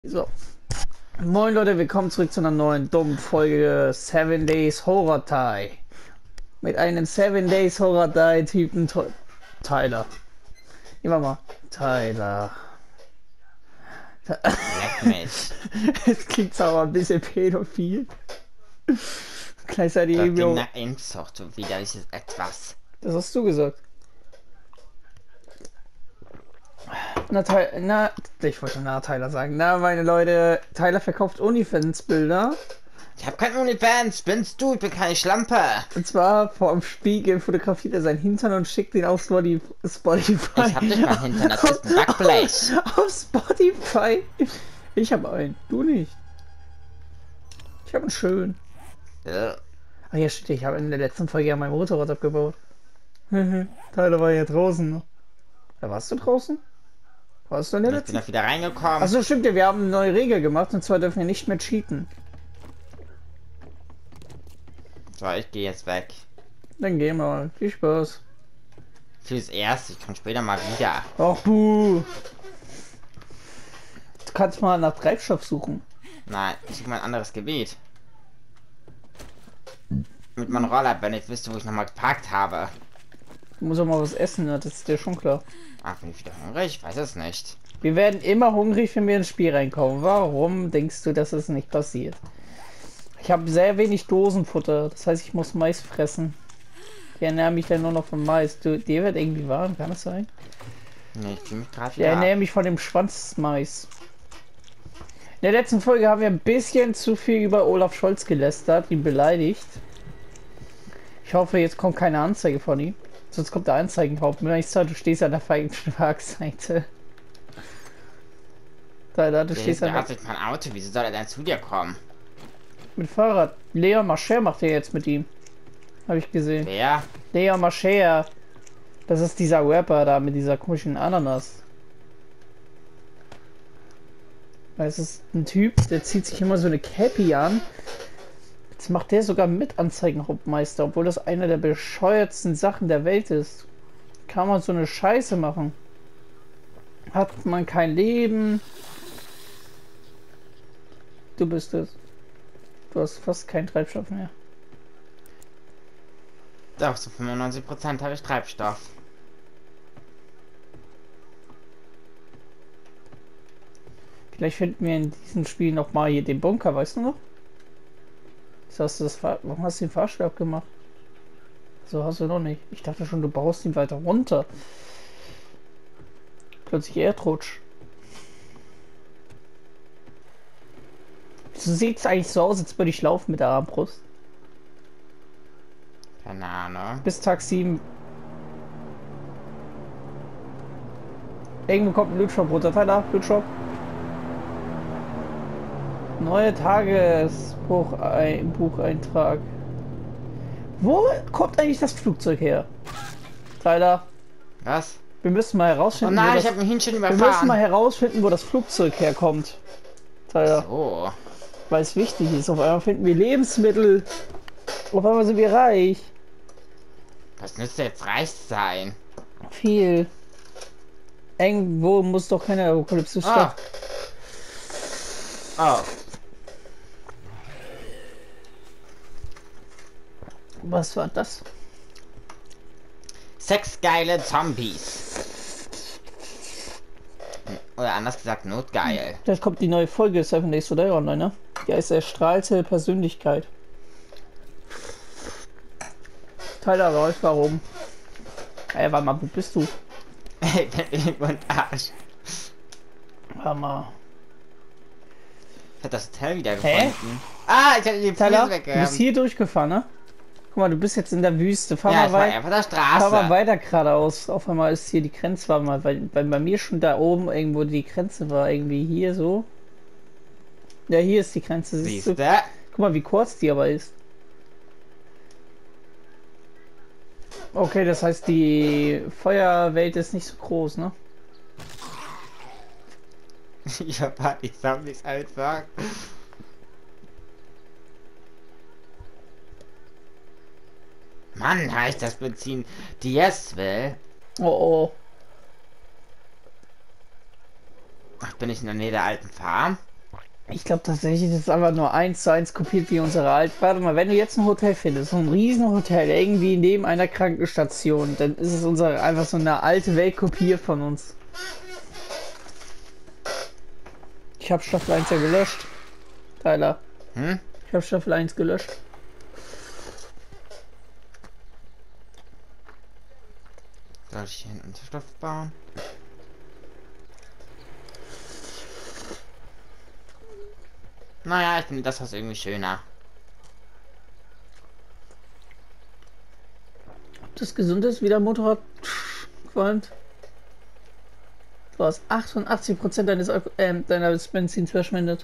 So. Moin Leute, willkommen zurück zu einer neuen dummen Folge 7 Days Horror Die. Mit einem 7 Days Horror Die Typen Tyler. Immer mal. Tyler. Leck mich. Es klingt aber ein bisschen pädophil. Gleichzeitig Das irgendwie klingt auch. nach Inzucht und widerliches Etwas. Das hast du gesagt. Ich wollte Tyler sagen. Na, meine Leute, Tyler verkauft OnlyFans-Bilder. Ich hab keinen OnlyFans, binst du? Ich bin keine Schlampe. Und zwar vor dem Spiegel fotografiert er seinen Hintern und schickt ihn auf Spotify. Ich hab nicht mal Hintern, das ist ein Backblech. Auf Spotify. Ich habe einen, du nicht. Ich habe einen schön. Ach ja, steht, ich habe in der letzten Folge ja mein Motorrad abgebaut. Tyler war ja draußen. Da warst du draußen? Warst du in der Ich bin letzten? doch wieder reingekommen. Achso, stimmt ja, wir haben eine neue Regel gemacht und zwar dürfen wir nicht mehr cheaten. So, ich gehe jetzt weg. Dann gehen wir mal. Viel Spaß. Fürs Erste, ich komme später mal wieder. Ach buh. Du kannst mal nach Treibstoff suchen. Nein, ich suche mal ein anderes Gebiet. Mit meinem Roller, wenn ich wüsste, wo ich nochmal geparkt habe. Du musst auch mal was essen, ne? Das ist dir schon klar. Ach, bin ich wieder hungrig? Ich weiß es nicht. Wir werden immer hungrig, wenn wir ins Spiel reinkommen. Warum denkst du, dass es nicht passiert? Ich habe sehr wenig Dosenfutter. Das heißt, ich muss Mais fressen. Ich ernähre mich dann nur noch von Mais. Dir wird irgendwie warm, kann das sein? Nee, ich fühle mich gerade Ich wieder ernähre mich von dem Schwanzmais. In der letzten Folge haben wir ein bisschen zu viel über Olaf Scholz gelästert, ihn beleidigt. Ich hoffe, jetzt kommt keine Anzeige von ihm. Sonst kommt der Anzeigenhauptmeister, du stehst an der falschen Schlagseite. Da, du stehst an der der... hat mein Auto, wieso soll er denn zu dir kommen? Mit Fahrrad. Leon Mascher macht er jetzt mit ihm. Habe ich gesehen. Wer? Leon Mascher. Das ist dieser Rapper da mit dieser komischen Ananas. Es ist ein Typ, der zieht sich immer so eine Cappy an. Jetzt macht der sogar mit Anzeigenhauptmeister, obwohl das eine der bescheuertsten Sachen der Welt ist. Kann man so eine Scheiße machen? Hat man kein Leben? Du bist es. Du hast fast keinen Treibstoff mehr. Doch, zu 95% habe ich Treibstoff. Vielleicht finden wir in diesem Spiel noch mal hier den Bunker, weißt du noch? Warum hast du den Fahrstuhl abgemacht? So hast du noch nicht. Ich dachte schon, du baust ihn weiter runter. Plötzlich Erdrutsch. So sieht es eigentlich so aus, als würde ich laufen mit der Armbrust. Keine Ahnung. Bis Tag 7. Irgendwo kommt ein Lootshop runter. Tyler, Lootshop. Neue Bucheintrag. Wo kommt eigentlich das Flugzeug her? Tyler, Was? wir müssen mal Oh herausfinden. nein, ich habe ein Hähnchen Wir müssen überfahren. mal herausfinden, wo das Flugzeug herkommt. Tyler, So. weil es wichtig ist. Auf einmal finden wir Lebensmittel. Auf einmal sind wir reich. Was müsste jetzt reich sein? Viel. Irgendwo muss doch keine Apokalypse Ah. statt. Oh. Was war das? Sexgeile Zombies. Oder anders gesagt, notgeil. Jetzt kommt die neue Folge 7 Days to Die online, ne? Die heißt erstrahlte Persönlichkeit. Tyler Rolf, warum? Ey, warte mal, wo bist du? Ich bin irgendwo ein Arsch. Warte mal. Ich hab das Hotel wieder Hä? gefunden. Ah, ich hab die Tyler, Füße du bist weggehabt. hier durchgefahren, ne? Guck mal, du bist jetzt in der Wüste. Fahr Ja, mal ich war weiter. einfach der Fahr mal Straße. weiter geradeaus. Auf einmal ist hier die Grenze, war mal, weil bei mir schon da oben irgendwo die Grenze war. Irgendwie hier so. Ja, hier ist die Grenze. Siehst du? Siehst du? Guck mal, wie kurz die aber ist. Okay, das heißt, die Feuerwelt ist nicht so groß, ne? Ich hab die Zombies einfach. Mann, heißt das Benzin. Die es will. Oh oh. Ach, bin ich in der Nähe der alten Farm? Ich glaube tatsächlich, das ist einfach nur 1:1 kopiert wie unsere alt. Warte mal, wenn du jetzt ein Hotel findest, so ein Riesenhotel, irgendwie neben einer Krankenstation, dann ist es unsere einfach so eine alte Weltkopie von uns. Ich habe Staffel 1 ja gelöscht. Tyler. Hm? Ich habe Staffel 1 gelöscht. Soll ich hier einen Unterstoff bauen? Naja, ich finde das Haus irgendwie schöner. Ob das gesund ist, wie der Motorrad qualmt? Du hast 88% deines Benzins verschwendet.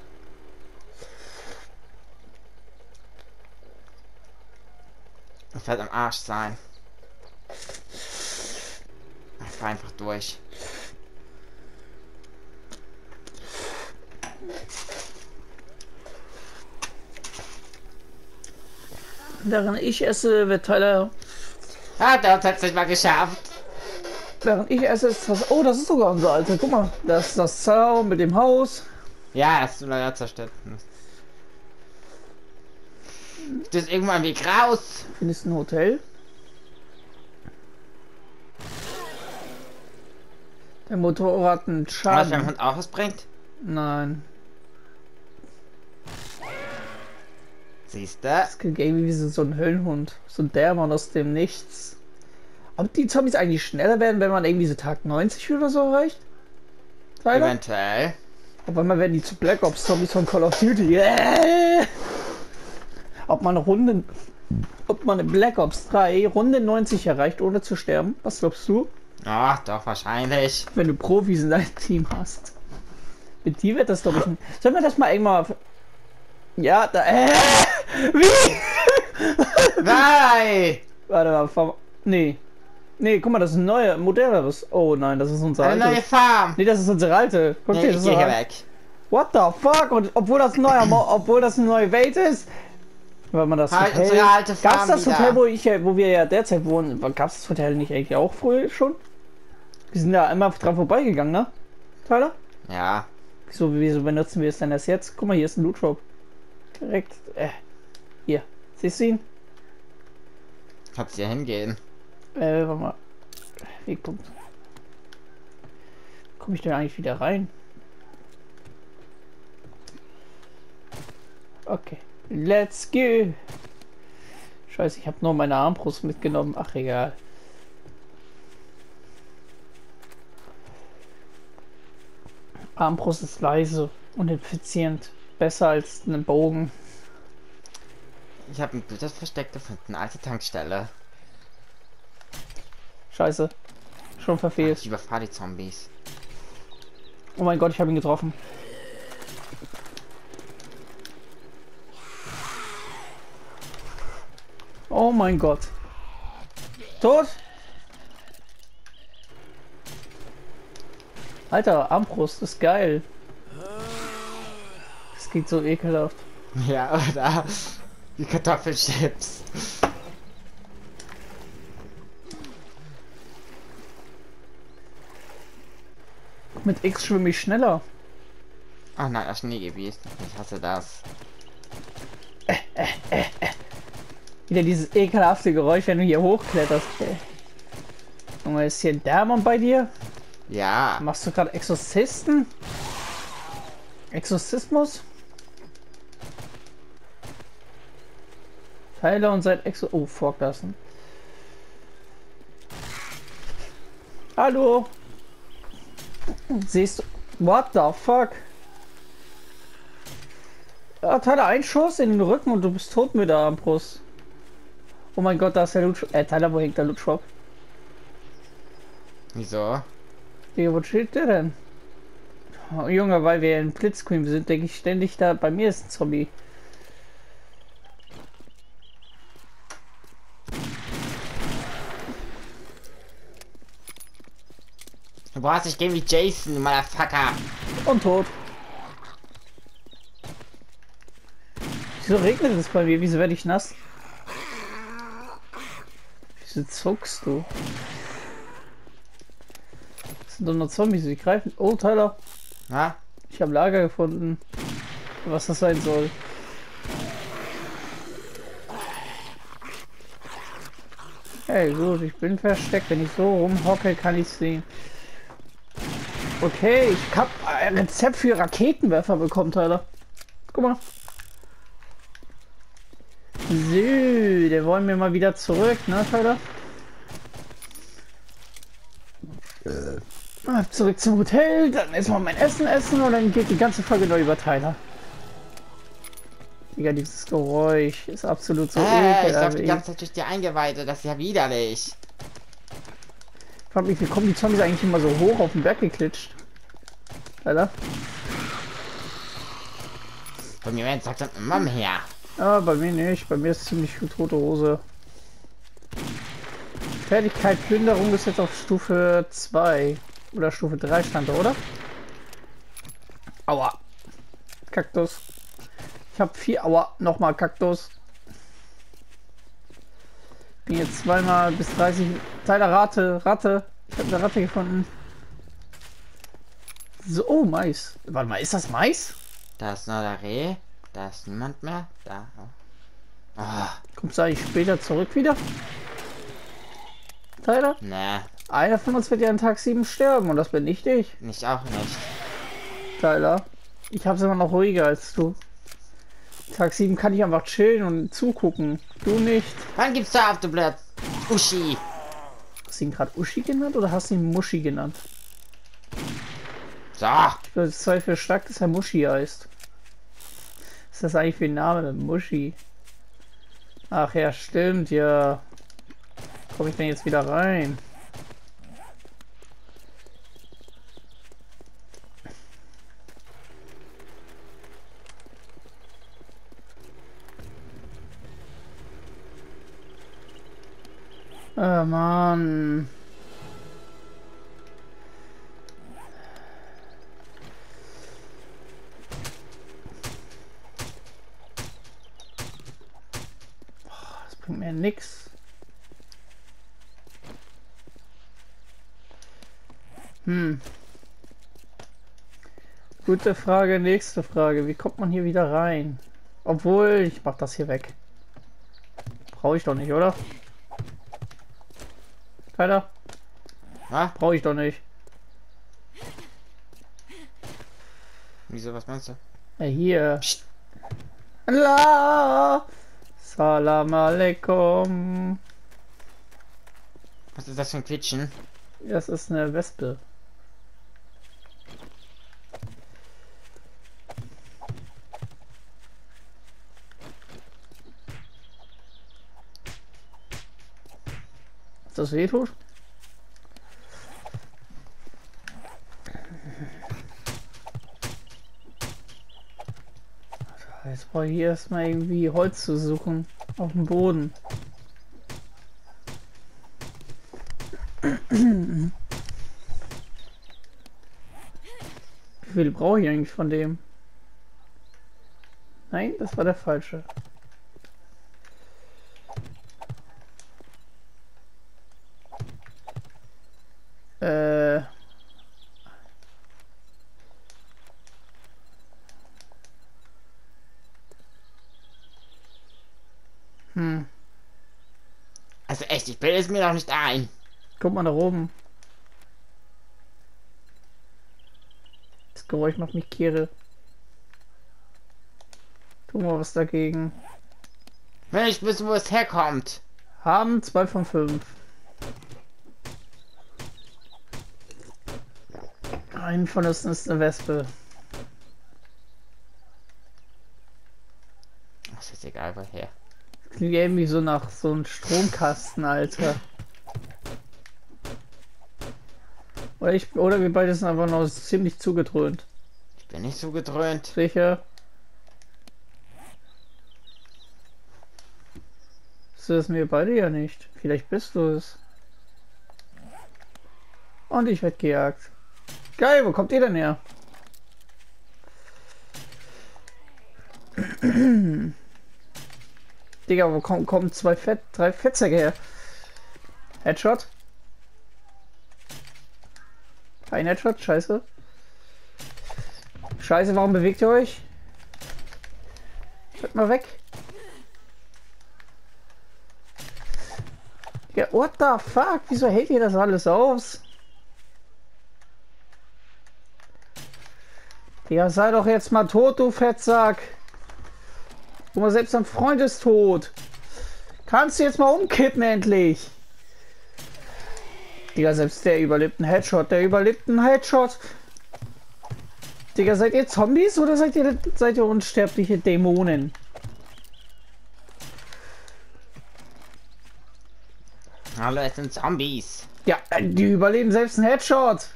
Ich werde am Arsch sein. Ich fahr einfach durch. Während ich esse, wird Tyler. Ah, das hat's nicht mal geschafft. Während ich esse, ist das. Oh, das ist sogar unser Alter. Guck mal, das ist das Zaun mit dem Haus. Ja, das ist leider zerstört. Das ist irgendwann Weg raus. Findest du ein Hotel? Der Motorrad hat einen Was, Schaden. wenn man auch was bringt? Nein. Siehst du? Das klingt irgendwie wie so ein Höllenhund. So ein Dämon aus dem Nichts. Ob die Zombies eigentlich schneller werden, wenn man irgendwie so Tag 90 oder so erreicht? Tyler? Eventuell. Auf einmal werden die zu Black Ops Zombies von Call of Duty. Ob man in Black Ops 3 Runde 90 erreicht, ohne zu sterben? Was glaubst du? Ach, doch, wahrscheinlich. Wenn du Profis in deinem Team hast. Mit die wird das doch nicht. Sollen wir das mal irgendwann. Ja, da. Wie? Nein! Warte mal, nee. Nee, guck mal, das ist ein neuer, moderneres. Oh nein, das ist unser Eine neue altes. Farm! Nee, das ist unsere alte. Guck Nee, dir ich das geh hier an. weg. What the fuck? Und obwohl das ein neuer obwohl das eine neue Welt ist. Weil man das Halt Hotel. unsere alte Farm Gab's das wieder. Hotel, wo wir ja derzeit wohnen? Gab's das Hotel nicht eigentlich auch früher schon? Wir sind da einmal dran vorbeigegangen, ne? Tyler? Ja. Wieso benutzen wir es denn erst jetzt? Guck mal, hier ist ein Loot Drop. Direkt, hier. Siehst du ihn? Kannst hier hingehen. Warte mal. Wegpunkt. Komme ich denn eigentlich wieder rein? Okay. Let's go. Scheiße, ich habe nur meine Armbrust mitgenommen. Ach, egal. Armbrust ist leise und effizient. Besser als ein Bogen. Ich habe ein gutes Versteck gefunden. Alte Tankstelle. Scheiße. Schon verfehlt. Ich überfahre die Zombies. Oh mein Gott, ich habe ihn getroffen. Oh mein Gott. Tot? Alter, Armbrust ist geil. Das geht so ekelhaft. Ja, oder? Die Kartoffelchips. Mit X schwimme ich schneller. Ach nein, das Schneegebiet. Ich hasse das. Wieder dieses ekelhafte Geräusch, wenn du hier hochkletterst. Junge, ist hier ein Dämon bei dir? Ja. Machst du gerade Exorzisten? Exorzismus? Tyler und sein Exo... Oh, fuck, das. Hallo? Siehst du... What the fuck? Ja, Tyler, ein Schuss in den Rücken und du bist tot mit der Armbrust. Oh mein Gott, da ist der Loot... Tyler, wo hängt der Loot Shop? Wieso? Digga, wo steht der denn? Oh, Junge, weil wir in Blitzscreen sind, denke ich ständig da... Bei mir ist ein Zombie. Du brauchst nicht gehen wie Jason, du Motherfucker. Und tot. Wieso regnet es bei mir? Wieso werde ich nass? Wieso zuckst du? Das sind doch nur Zombies, die greifen. Oh, Tyler. Na? Ich habe Lager gefunden. was das sein soll. Hey, gut, ich bin versteckt. Wenn ich so rumhocke, kann ich sehen. Okay, ich hab ein Rezept für Raketenwerfer bekommen, Tyler. Guck mal. So, den wollen wir mal wieder zurück, ne, Tyler? Zurück zum Hotel, dann erstmal mein Essen essen und dann geht die ganze Folge neu über Tyler. Digga, dieses Geräusch ist absolut so ich sag die ganze Zeit durch die Eingeweide, das ist ja widerlich. Ich frag mich, wie kommen die Zombies eigentlich immer so hoch auf den Berg geklitscht? Tyler? Bei mir werden es langsam immer mehr. Ah, bei mir nicht. Bei mir ist ziemlich tote Hose. Fertigkeit Plünderung ist jetzt auf Stufe 2. Oder Stufe 3 stand da, oder? Aua. Kaktus. Ich habe 4. Aua. Nochmal Kaktus. Bin jetzt zweimal bis 30. Teile Ratte. Ratte. Ich habe eine Ratte gefunden. So, oh, Mais. Warte mal, ist das Mais? Da ist noch der Reh. Da ist niemand mehr. Da. Oh. Kommst du eigentlich später zurück wieder? Tyler? Nee. Einer von uns wird ja an Tag 7 sterben und das bin nicht ich. Ich auch nicht. Tyler, ich hab's immer noch ruhiger als du. Tag 7 kann ich einfach chillen und zugucken. Du nicht. Wann gibt's da auf der Blatt? Uschi. Hast du ihn gerade Uschi genannt oder hast du ihn Muschi genannt? So. Ich bezweifle stark, dass er Muschi heißt. Was ist das eigentlich für ein Name? Muschi. Ach ja, stimmt, ja. Komme ich denn jetzt wieder rein? Oh Mann. Das bringt mir nix. Gute Frage, nächste Frage. Wie kommt man hier wieder rein? Obwohl, ich mach das hier weg. Brauche ich doch nicht, oder? Keiner? Brauche ich doch nicht. Wieso, was meinst du? Ja, hier. Psst. Allah! Salam alaikum. Was ist das für ein Quietschen? Das ist eine Wespe. Das wehtut? Jetzt brauche ich hier erstmal irgendwie Holz zu suchen auf dem Boden. Wie viel brauche ich eigentlich von dem? Nein, das war der falsche. Also echt, ich bilde es mir doch nicht ein. Guck mal da oben. Das Geräusch macht mich kirre. Tu mal was dagegen. Wenn ich wissen, wo es herkommt. Haben 2 von 5. Ein von uns ist eine Wespe. Das ist egal, woher. Klingt irgendwie so nach so einem Stromkasten, Alter. Oder wir beide sind einfach noch ziemlich zugedröhnt. Ich bin nicht so gedröhnt. Sicher? Bist du es mir beide ja nicht. Vielleicht bist du es. Und ich werde gejagt. Geil, wo kommt ihr denn her? Digga, wo kommen drei Fettsäcke her? Headshot? Kein Headshot, scheiße. Scheiße, warum bewegt ihr euch? Hört mal weg. Ja, what the fuck? Wieso hält ihr das alles aus? Ja, sei doch jetzt mal tot, du Fettsack. Guck mal, selbst dein Freund ist tot. Kannst du jetzt mal umkippen endlich? Digga, selbst der überlebt einen Headshot. Der überlebt einen Headshot. Digga, seid ihr Zombies oder seid ihr unsterbliche Dämonen? Hallo, es sind Zombies. Ja, die überleben selbst einen Headshot.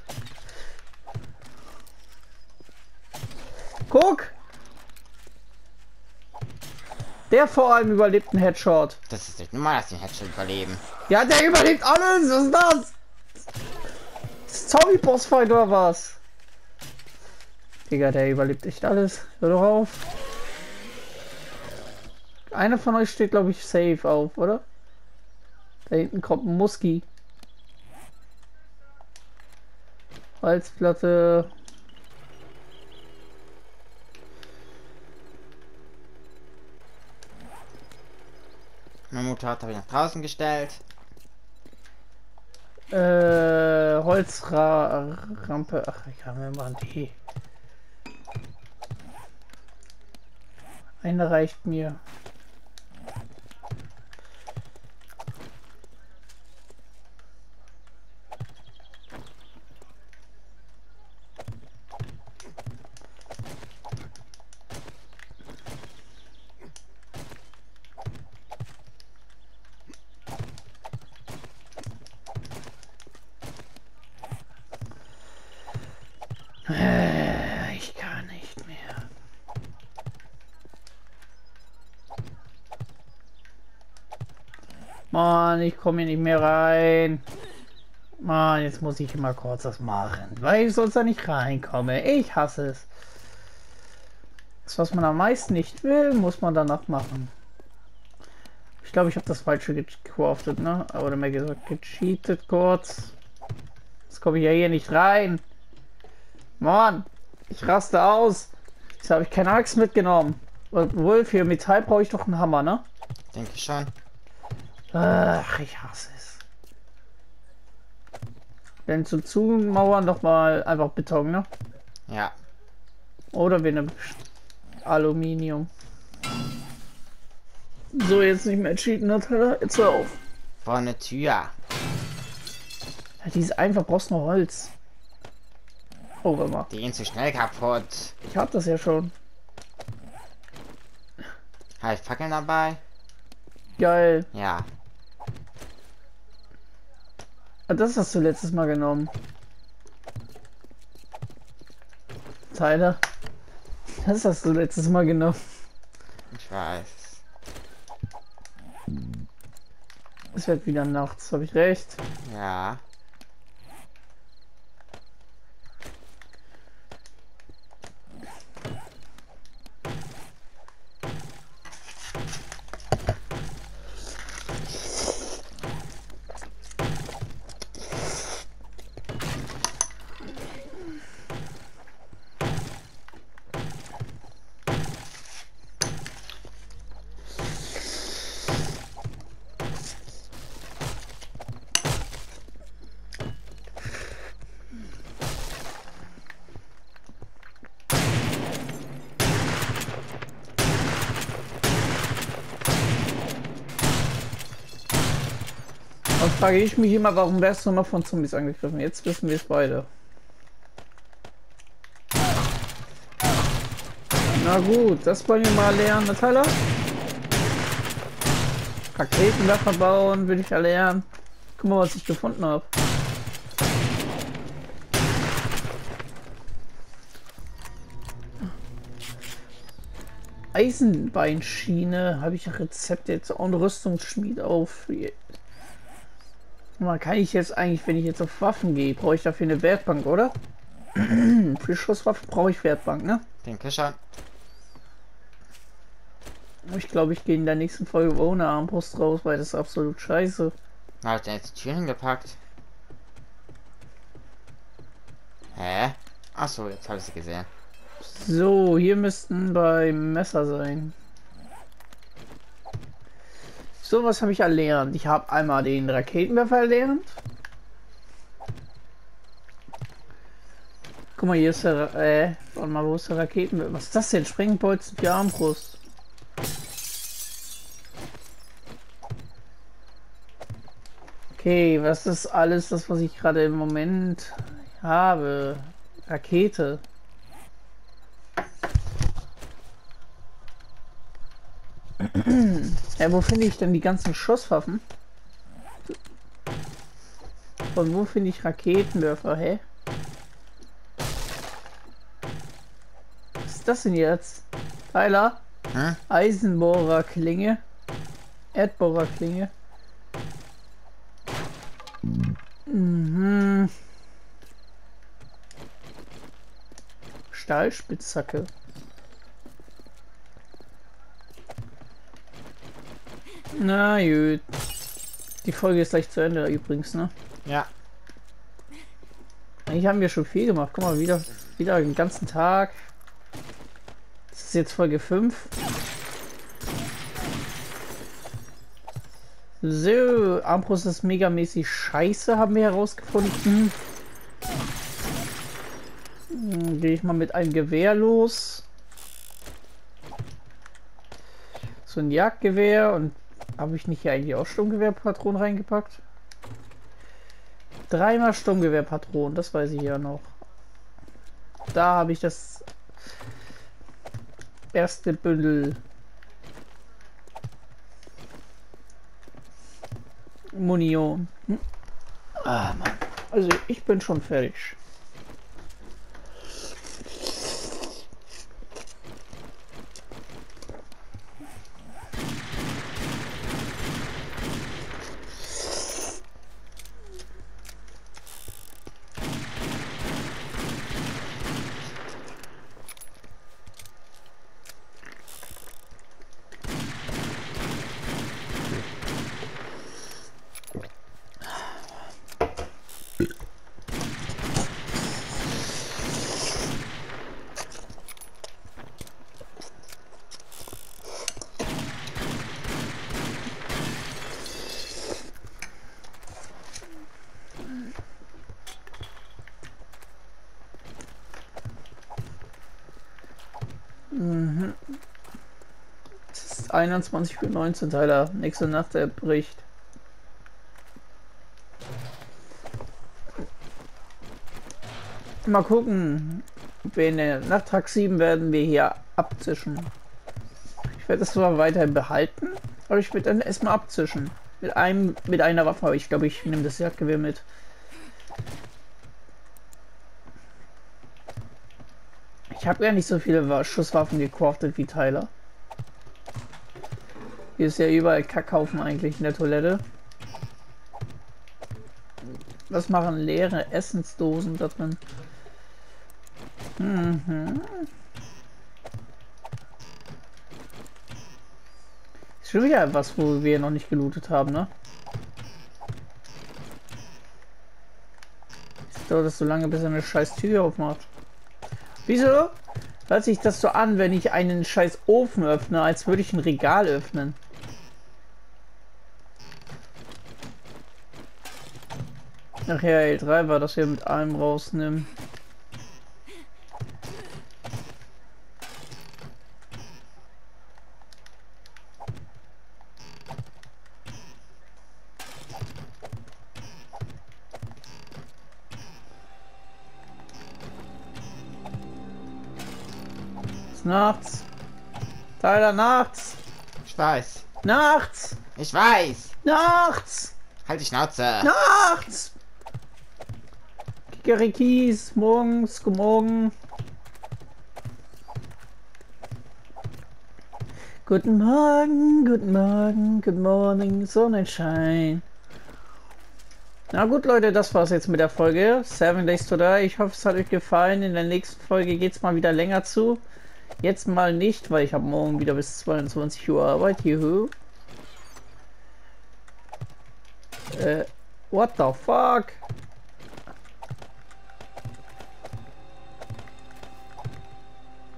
Guck! Der vor allem überlebt einen Headshot. Das ist nicht normal, dass die einen Headshot überleben. Ja, der überlebt alles! Was ist das? Das Zombie-Bossfight oder was? Digga, der überlebt echt alles. Hör doch auf. Einer von euch steht, glaube ich, safe auf, oder? Da hinten kommt ein Musky. Holzplatte. Mein Motorrad habe ich nach draußen gestellt. Holzrampe. Ach, ich kann mir mal die. Eine reicht mir. Ich kann nicht mehr. Mann, ich komme hier nicht mehr rein. Mann, jetzt muss ich immer kurz das machen, weil ich sonst da nicht reinkomme. Ich hasse es. Das, was man am meisten nicht will, muss man danach machen. Ich glaube, ich habe das falsche gecraftet, ne? Oder mehr gesagt, gecheatet kurz. Jetzt komme ich ja hier nicht rein. Mann, ich raste aus. Jetzt habe ich keine Axt mitgenommen. Obwohl, für Metall brauche ich doch einen Hammer, ne? Denke schon. Ach, ich hasse es. Denn zu Zumauern doch mal einfach Beton, ne? Ja. Oder wir nehmen Aluminium. So, jetzt nicht mehr cheaten, Nutella. Jetzt hör auf. Vor eine Tür. Ja, die ist einfach, brauchst nur Holz. Oh, warte mal. Die gehen zu schnell kaputt. Ich hab das ja schon. Habe ich Fackeln dabei? Geil. Ja. Ah, das hast du letztes Mal genommen. Tyler. Das hast du letztes Mal genommen. Ich weiß. Es wird wieder nachts, habe ich recht. Ja. Und frage ich mich immer, warum wärst du immer von Zombies angegriffen? Jetzt wissen wir es beide. Na gut, das wollen wir mal lernen, Natalia. Raketenwerfer bauen will ich ja lernen. Guck mal, was ich gefunden habe. Eisenbeinschiene habe ich Rezepte jetzt und Rüstungsschmied auf. Man kann ich jetzt eigentlich, wenn ich jetzt auf Waffen gehe, brauche ich dafür eine Werkbank, oder? Für Schusswaffen brauche ich Werkbank, ne? Denke schon. Ich glaube, ich gehe in der nächsten Folge ohne Armbrust raus, weil das ist absolut scheiße. Hat er jetzt die Tür hingepackt? Hä? Achso, jetzt habe ich sie gesehen. So, hier müssten bei Messer sein. So, was habe ich erlernt? Ich habe einmal den Raketenwerfer erlernt. Guck mal, hier ist der, warte mal, wo ist der Raketenwerfer? Was ist das denn? Sprengbolzen für Armbrust. Okay, was ist alles das, was ich gerade im Moment habe? Rakete. Ja, wo finde ich denn die ganzen Schusswaffen? Und wo finde ich Raketenwerfer, hä? Was ist das denn jetzt? Tyler? Hm? Eisenbohrerklinge. Erdbohrerklinge. Mhm. Stahlspitzhacke. Na gut. Die Folge ist gleich zu Ende übrigens, ne? Ja. Eigentlich haben wir schon viel gemacht. Guck mal, wieder den ganzen Tag. Das ist jetzt Folge 5. So, Armbrust ist megamäßig scheiße, haben wir herausgefunden. Gehe ich mal mit einem Gewehr los. So ein Jagdgewehr. Und habe ich nicht hier eigentlich auch Sturmgewehrpatronen reingepackt? 3-mal Sturmgewehrpatronen, das weiß ich ja noch. Da habe ich das erste Bündel Munition. Ah, Mann. Also ich bin schon fertig. Es ist 21:19 Uhr, Tyler. Nächste Nacht der Bericht. Mal gucken. In der Nacht Tag 7 werden wir hier abzischen. Ich werde das zwar weiterhin behalten, aber ich werde dann erstmal abzischen. Mit einer Waffe, aber ich glaube, ich nehme das Jagdgewehr mit. Ich habe ja nicht so viele Schusswaffen gecraftet wie Tyler. Hier ist ja überall Kackhaufen eigentlich in der Toilette. Was machen leere Essensdosen da drin? Ist schon wieder etwas, wo wir noch nicht gelootet haben, ne? Es dauert das so lange, bis er eine scheiß Tür aufmacht. Wieso hört sich das so an, wenn ich einen scheiß Ofen öffne, als würde ich ein Regal öffnen? Ach ja, L3 war das hier mit allem rausnehmen. Nachts. Tyler, nachts. Ich weiß. Nachts. Ich weiß. Nachts. Halt die Schnauze. Nachts. Kikerikis. Morgens. Guten Morgen. Guten Morgen. Guten Morgen. Good morning. Sonnenschein. Na gut, Leute, das war's jetzt mit der Folge 7 Days to Die. Ich hoffe, es hat euch gefallen. In der nächsten Folge geht's mal wieder länger zu. Jetzt mal nicht, weil ich habe morgen wieder bis 22 Uhr Arbeit. Juhu. What the fuck?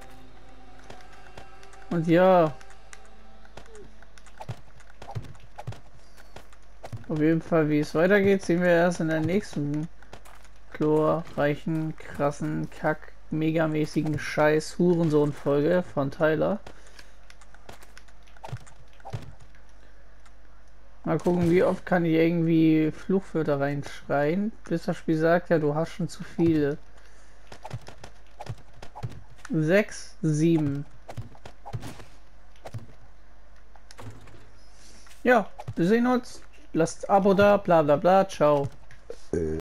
Und ja. Auf jeden Fall, wie es weitergeht, sehen wir erst in der nächsten chlorreichen, krassen, megamäßigen Scheiß-Hurensohn-Folge von Tyler. Mal gucken, wie oft kann ich irgendwie Fluchwörter reinschreien, bis das Spiel sagt, ja, du hast schon zu viele. 6, 7. Ja, wir sehen uns. Lasst Abo da, bla bla bla, ciao.